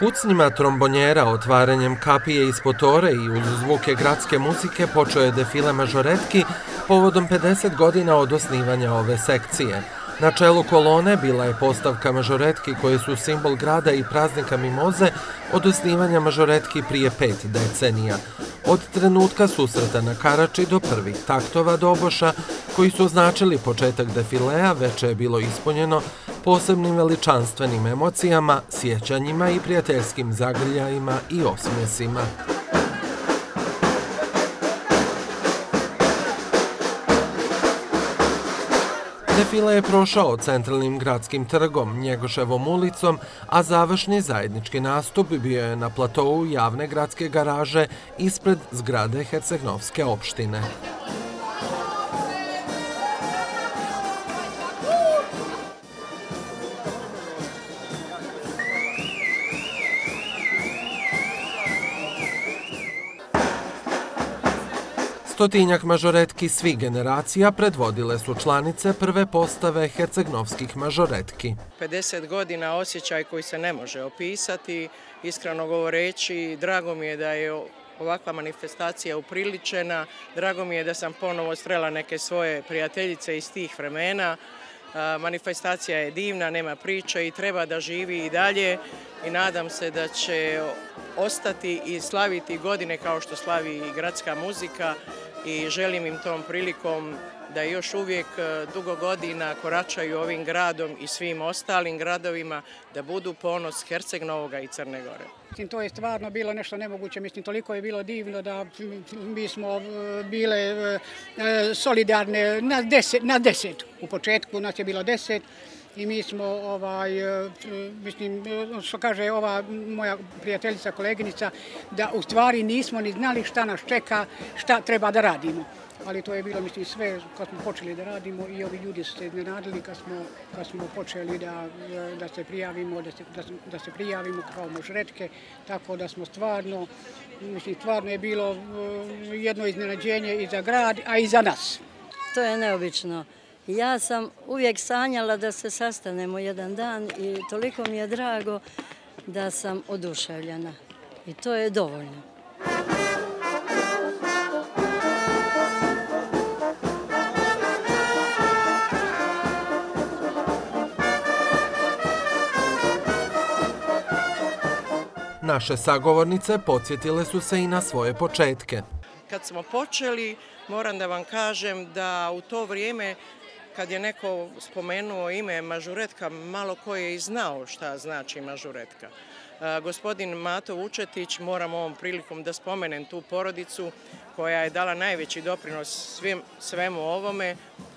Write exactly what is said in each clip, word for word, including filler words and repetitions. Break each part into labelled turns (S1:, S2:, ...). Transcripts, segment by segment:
S1: Pucnjima trombonjera, otvaranjem kapije ispod tore i uz zvuke gradske muzike počeo je defile mažoretki povodom pedeset godina od osnivanja ove sekcije. Na čelu kolone bila je postavka mažoretki koje su simbol grada i praznika mimoze od osnivanja mažoretki prije pet decenija. Od trenutka susreta na Karači do prvih taktova doboša, koji su označili početak defilea, veče je bilo ispunjeno posebnim veličanstvenim emocijama, sjećanjima i prijateljskim zagrljajima i osmjesima. Defile je prošao centralnim gradskim trgom, Njegoševom ulicom, a završni zajednički nastup bio je na platou javne gradske garaže ispred zgrade Herceg-Novske opštine. Stotinjak mažoretki svih generacija predvodile su članice prve postave herceg-novskih mažoretki.
S2: pedeset godina osjećaj koji se ne može opisati, iskreno govoreći, drago mi je da je ovakva manifestacija upriličena, drago mi je da sam ponovo srela neke svoje prijateljice iz tih vremena. Manifestacija je divna, nema priče i treba da živi i dalje i nadam se da će ostati i slaviti godine kao što slavi i gradska muzika i želim im tom prilikom da još uvijek dugo godina koračaju ovim gradom i svim ostalim gradovima, da budu ponos Herceg-Novoga i Crne Gore.
S3: To je stvarno bilo nešto nemoguće, mislim, toliko je bilo divno da mi smo bile solidarne na deset, na deset. U početku nas je bilo deset i mi smo, ovaj, mislim, što kaže ova moja prijateljica, koleginica, da u stvari nismo ni znali šta nas čeka, šta treba da radimo. Ali to je bilo, mislim, sve kad smo počeli da radimo i ovi ljudi su se iznenadili kad smo, kad smo počeli da, da se prijavimo, da se, da, da se prijavimo kao mažoretke, tako da smo stvarno, mislim, stvarno je bilo jedno iznenađenje i za grad, a i za nas.
S4: To je neobično. Ja sam uvijek sanjala da se sastanemo jedan dan i toliko mi je drago da sam oduševljena. I to je dovoljno.
S1: Naše sagovornice podsjetile su se i na svoje početke.
S2: Kad smo počeli, moram da vam kažem da u to vrijeme, kad je neko spomenuo ime mažuretka, malo ko je i znao šta znači mažuretka. Gospodin Mato Vučetić, moram ovom prilikom da spomenem tu porodicu koja je dala najveći doprinos svim, svemu ovome.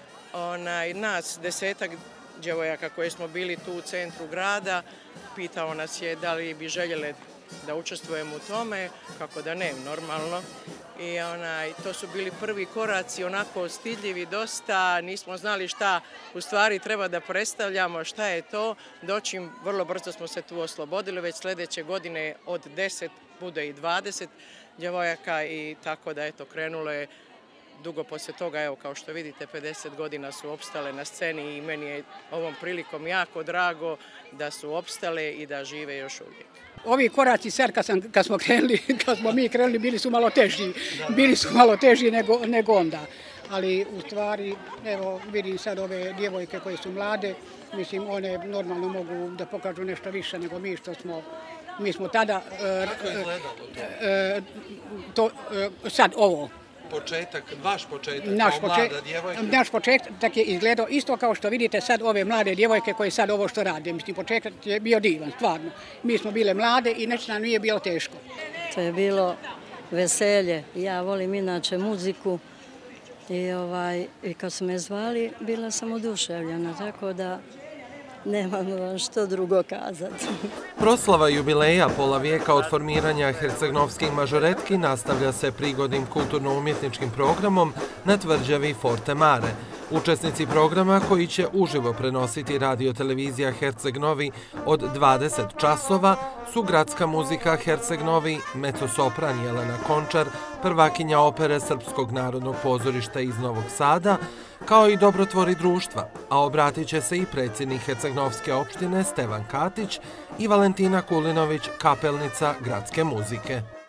S2: Onaj, nas desetak djevojaka koje smo bili tu u centru grada, pitao nas je da li bi željeli da učestvujemo u tome, kako da ne, normalno. I onaj, to su bili prvi koraci, onako stidljivi dosta, nismo znali šta u stvari treba da predstavljamo, šta je to. Doćim, vrlo brzo smo se tu oslobodili, već sljedeće godine od deset bude i dvadeset djevojaka i tako da eto krenulo je dugo poslije toga, evo kao što vidite, pedeset godina su opstale na sceni i meni je ovom prilikom jako drago da su opstale i da žive još uvijek.
S3: Ovi koraci sad kad, sam, kad smo krenuli, kad smo mi krenuli, bili su malo teži, bili su malo teži nego, nego onda. Ali u stvari, evo vidim sad ove djevojke koje su mlade, mislim one normalno mogu da pokažu nešto više nego mi što smo, mi smo tada,
S1: Kako je gledalo
S3: to? to sad ovo.
S1: Početak, vaš početak,
S3: naš
S1: kao mlada djevojka?
S3: Naš početak je izgledao isto kao što vidite sad ove mlade djevojke koje sad ovo što rade. Mislim, početak je bio divan, stvarno. Mi smo bile mlade i nešto nam nije bilo teško.
S4: To je bilo veselje. Ja volim inače muziku i, ovaj, i kad su me zvali, bila sam oduševljena, tako da nemam vam što drugo kazati.
S1: Proslava jubileja pola vijeka od formiranja herceg-novskih mažoretki nastavlja se prigodnim kulturno-umjetničkim programom na tvrđavi Forte Mare. Učesnici programa koji će uživo prenositi radio-televizija Herceg Novi od dvadeset časova su gradska muzika Herceg Novi, mecosopran Jelena Končar, prvakinja opere Srpskog narodnog pozorišta iz Novog Sada, kao i dobrotvori društva, a obratit će se i predsjednik Hercegnovske opštine Stevan Katić i Valentina Kulinović, kapelnica gradske muzike.